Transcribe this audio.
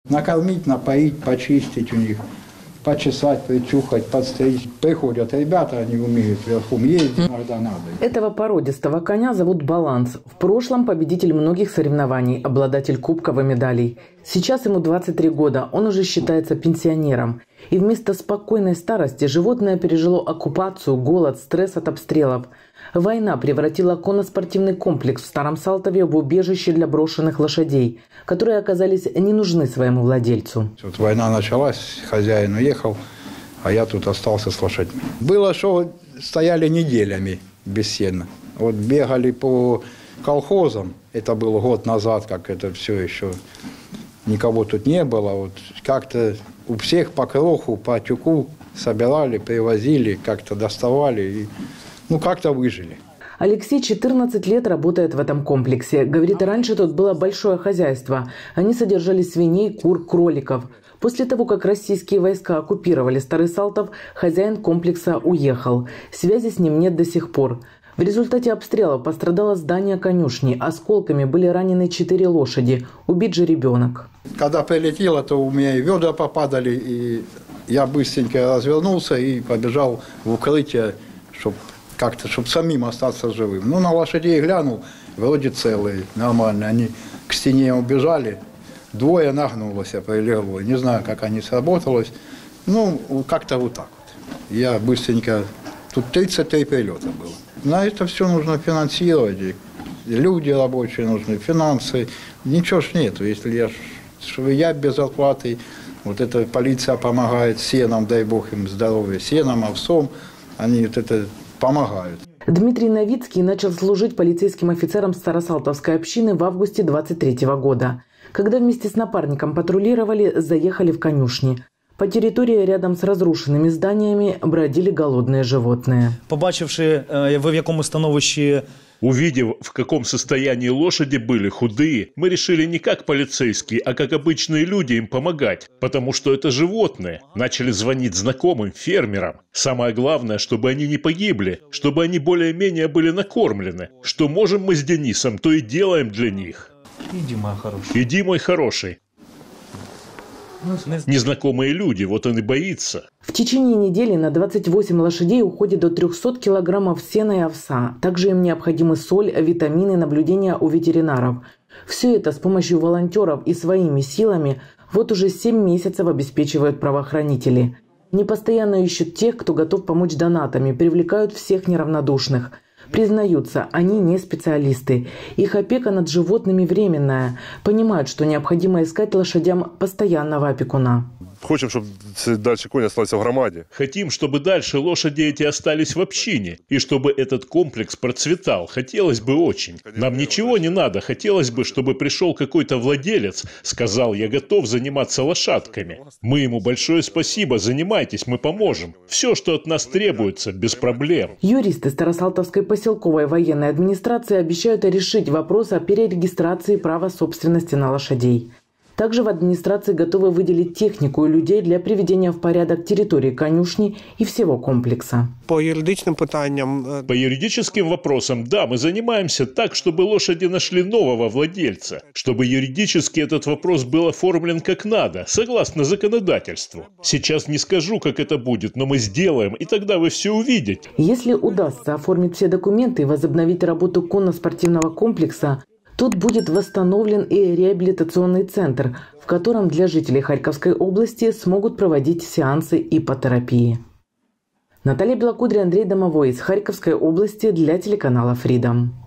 Накормить, напоить, почистить у них, почесать, причухать, подстричь. Приходят ребята, они умеют верхом ездить, иногда надо. Этого породистого коня зовут Баланс. В прошлом победитель многих соревнований, обладатель кубков и медалей. Сейчас ему 23 года, он уже считается пенсионером. И вместо спокойной старости животное пережило оккупацию, голод, стресс от обстрелов. Война превратила конно-спортивный комплекс в Старом Салтове в убежище для брошенных лошадей, которые оказались не нужны своему владельцу. Вот война началась, хозяин уехал, а я тут остался с лошадьми. Было, что стояли неделями без сена. Вот бегали по колхозам, это было год назад, как это все еще, никого тут не было. Вот как-то у всех по кроху, по тюку собирали, привозили, как-то доставали и как-то выжили. Алексей 14 лет работает в этом комплексе. Говорит, раньше тут было большое хозяйство. Они содержали свиней, кур, кроликов. После того, как российские войска оккупировали Старый Салтов, хозяин комплекса уехал. Связи с ним нет до сих пор. В результате обстрелов пострадало здание конюшни. Осколками были ранены 4 лошади. Убит же ребенок. Когда прилетело, то у меня и ведра попадали, и я быстренько развернулся и побежал в укрытие, чтобы самим остаться живым. На лошадей глянул, вроде целые, нормально. Они к стене убежали, 2 нагнулось, прилегло. Не знаю, как они сработалось. Как-то вот так вот. Я быстренько... Тут 33 прилета было. На это все нужно финансировать. Люди рабочие нужны, финансы. Ничего ж нету. Если я без зарплаты, вот эта полиция помогает сеном, дай бог им здоровья, сеном, овсом, они вот это помогают. Дмитрий Новицкий начал служить полицейским офицером Старосалтовской общины в августе 23 года. Когда вместе с напарником патрулировали, заехали в конюшни. По территории рядом с разрушенными зданиями бродили голодные животные. Побачивши, в якому становищі... Увидев, в каком состоянии лошади были худые, мы решили не как полицейские, а как обычные люди им помогать, потому что это животные. Начали звонить знакомым, фермерам. Самое главное, чтобы они не погибли, чтобы они более-менее были накормлены. Что можем мы с Денисом, то и делаем для них. Иди, мой хороший. Иди, мой хороший. Незнакомые люди, вот он и боится. В течение недели на 28 лошадей уходит до 300 килограммов сена и овса. Также им необходимы соль, витамины, наблюдения у ветеринаров. Все это с помощью волонтеров и своими силами вот уже 7 месяцев обеспечивают правоохранители. Они постоянно ищут тех, кто готов помочь донатами, привлекают всех неравнодушных. Признаются, они не специалисты. Их опека над животными временная. Понимают, что необходимо искать лошадям постоянного опекуна. Хотим, чтобы дальше конь остался в громаде. Хотим, чтобы дальше лошади эти остались в общине. И чтобы этот комплекс процветал. Хотелось бы очень. Нам ничего не надо. Хотелось бы, чтобы пришел какой-то владелец, сказал, я готов заниматься лошадками. Мы ему большое спасибо, занимайтесь, мы поможем. Все, что от нас требуется, без проблем. Юристы Старосалтовской поселковой военной администрации обещают решить вопрос о перерегистрации права собственности на лошадей. Также в администрации готовы выделить технику и людей для приведения в порядок территории конюшни и всего комплекса. По юридическим питаниям... По юридическим вопросам, да, мы занимаемся так, чтобы лошади нашли нового владельца. Чтобы юридически этот вопрос был оформлен как надо, согласно законодательству. Сейчас не скажу, как это будет, но мы сделаем, и тогда вы все увидите. Если удастся оформить все документы и возобновить работу конно-спортивного комплекса, тут будет восстановлен и реабилитационный центр, в котором для жителей Харьковской области смогут проводить сеансы иппотерапии. Наталья Белокудря, Андрей Домовой из Харьковской области для телеканала Freedom.